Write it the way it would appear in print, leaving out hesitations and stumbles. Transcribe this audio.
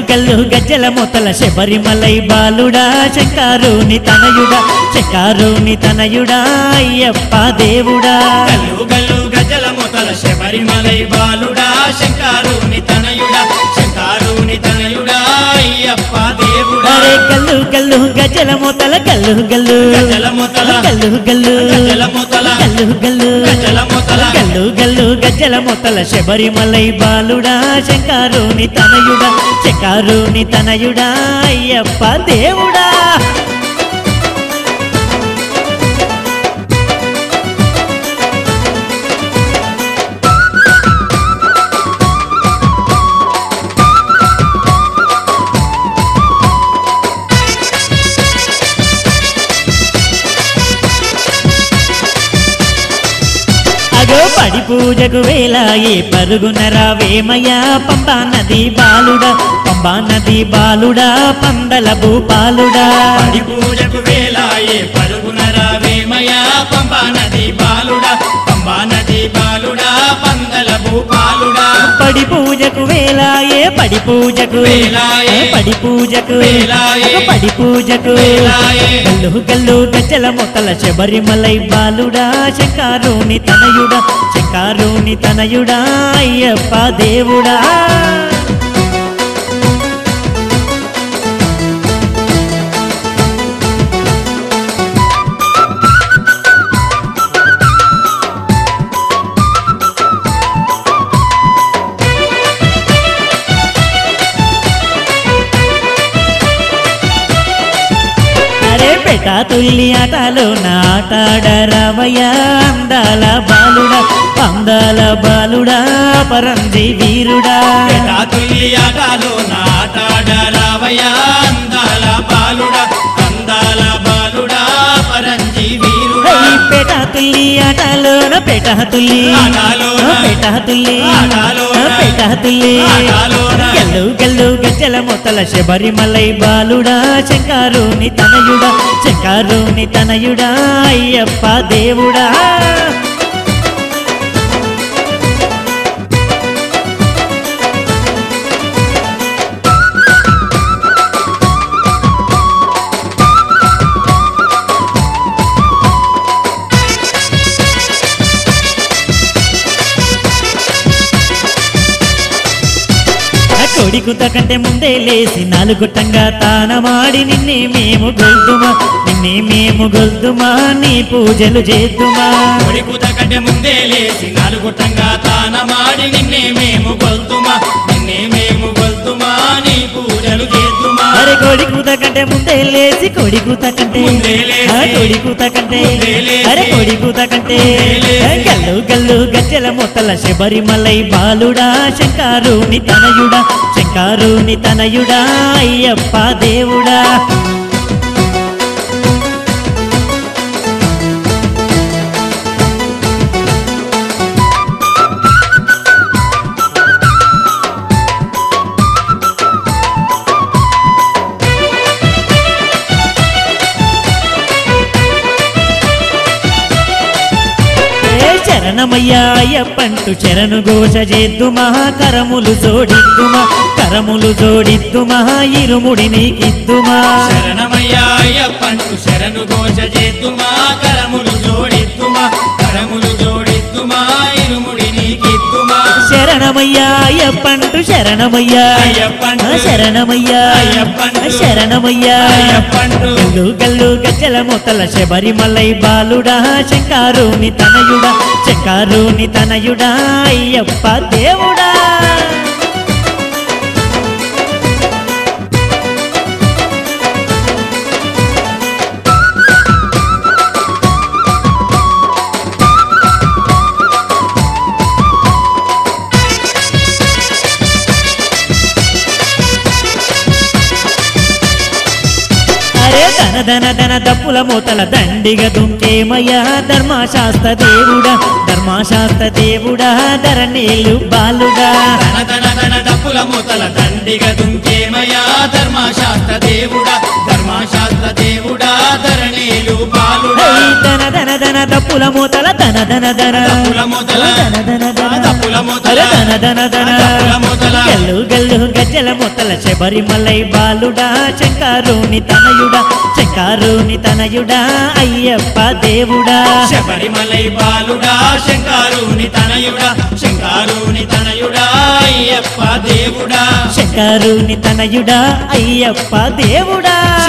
గల్లు గజ్జల మొతల శబరిమలై బాలుడా శంకరుని తనయుడా శంకరుని తనయుడా అయ్యప్ప దేవుడా గల్లు గల్లు గజల మొతల శబరిమలై బాలుడా శంకరుని తనయుడా శంకరుని తనయుడా అయ్యప్ప దేవుడా అరే గల్లు గల్లు గజ్జల మొతల గల్లు గల్లు గజల మొతల గల్లు గల్లు గజల మొతల గల్లు గల్లు గజల మొతల గల్లు గల్లు గజ్జల మొతల శబరిమలై బాలుడా శంకరుని తనయుడా శంకరుని తనయుడా అయ్యప్ప దేవుడా పడి పూజకు వేలాయే పరుగున రావేమయ్యా పంబా నది బాలుడా పంబా నది బాలుడా పందల భూపాలుడా పడి పూజకు వేలాయే పరుగున రావేమయ్యా పంబా నది బాలుడా పంబా నది బాలుడా పందల భూపాలుడా పడి పూజకు వేలాయే పడి పూజకు వేలాయే పడి పూజకు వేలాయే పడి పూజకు వేలాయే గల్లు గల్లు గజ్జల మొతల శబరిమలై బాలుడా శంకరుని తనయుడా శంకరుని తనయుడా అయ్యప్ప దేవుడా తుల్లి ఆటలో నాటాడరావయ్యా అందాల బాలుడా అందాల బాలుడా పరంజి వీరుడా తుల్లి ఆటలో నాటాడరావయ్యా అందాల బాలుడా అందాల బాలుడా పరంజి వీరుడా పేట తుల్లి ఆటలోన పేట తుల్లి పేట తుల్లి పేట తుల్లి గల్లు గల్లు గజ్జల మొతల శబరిమలై బాలుడా శంకరుని తనయుడా శంకరుని తనయుడా అయ్యప్ప దేవుడా కొడికుత కంటే ముందే లేసి నాలుగుట్టంగా తానమాడి నిన్నే మేము గొల్దుమా నీ పూజలు చేద్దుమా కొడికుత కంటే ముందే లేసి నాలుగుట్టంగా తానమాడి నిన్నే మేము గొల్దుమా నీ పూజలు చేద్దుమా అరే కొడికుత కంటే ముందే లేసి కొడికుత కంటే అరే కొడికుత కంటే గల్లు గల్లు గజ్జల మొతల శబరిమలై బాలుడా శంకరుని తనయుడా శంకరుని తనయుడా అయ్యప్ప దేవుడా శరణమయ్యా అయ్యప్పంటూ శరణు ఘోష చేద్దుమా కరములు జోడిద్దుమా ఇరుముడి నీకిద్దుమా శరణమయ్యా అయ్యప్పంటూ శరణు ఘోష చేద్దుమా కరములు జోడిద్దుమా ఇరుముడి నీకిద్దుమా శరణమయ్యా అయ్యప్పంటూ శరణమయ్యా గల్లు గల్లు గజ్జల మొతల శబరిమలై బాలుడా శంకరుని తనయుడా అయ్యప్ప దేవుడా ధన ధన దప్పుల మూతల దండిగ దుంకేమయ్యా ధర్మశాస్త్ర దేవుడా ధరణీలు బాలుడా ధన ధన దప్పుల మూతల దండిగ దుంకేమయ్యా ధర్మశాస్త్ర దేవుడా ధరణీలు బాలుడా ధన ధన ధన దప్పుల మూతల ధన ధన ధన దప్పుల మూతల ధన ధన ధన దప్పుల మూతల ధన ధన ధన గల్లు గల్లు గజ్జల మొత్తల శబరిమలై బాలుడా శంకరుని తనయుడా శంకరుని తనయుడా అయ్యప్ప దేవుడా శబరిమలై బాలుడా శంకరుని తనయుడా శంకరుని తనయుడా అయ్యప్ప దేవుడా శంకరుని తనయుడా అయ్యప్ప దేవుడా